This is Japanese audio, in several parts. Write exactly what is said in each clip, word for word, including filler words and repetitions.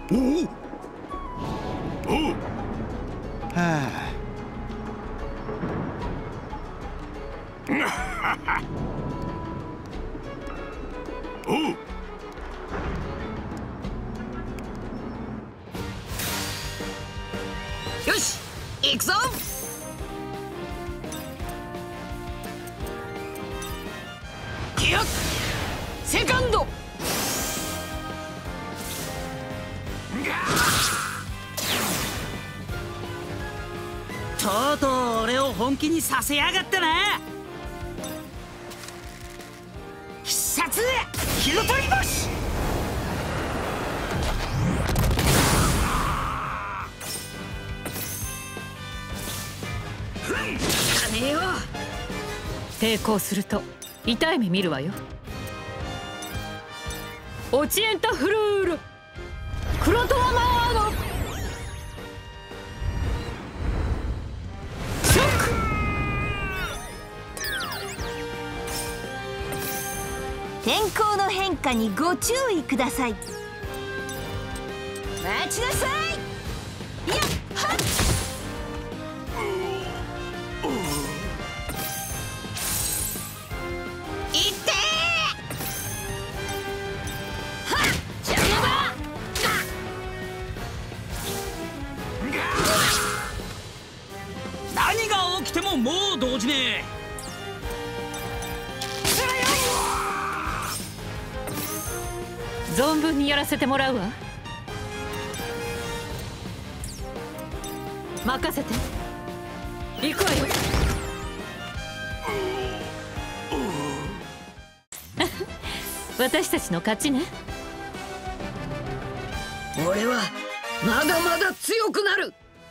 おおおう。はあ。おう。 よし、行くぞ。いや、セカンド。とうとう俺を本気にさせやがったな。必殺火の鳥星。金よ。 抵抗すると痛い目見るわよ。オチエンタフルールクロトワマーノ。ショック。 天候の変化にご注意ください。待ちなさい。やっはっ。 何が起きてももう動じねえ。 存分にやらせてもらうわ。任せて。行くわよ。私たちの勝ちね。 俺はまだまだ強くなる。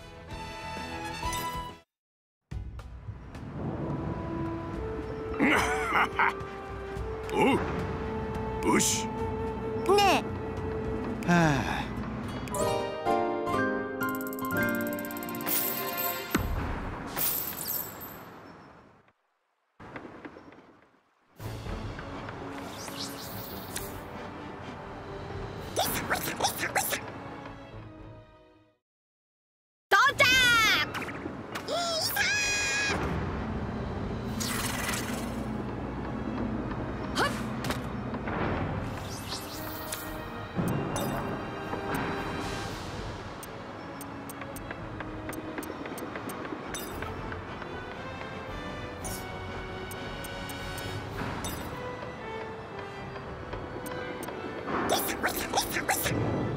おう。よし。 ねえ。 はあ。 到着。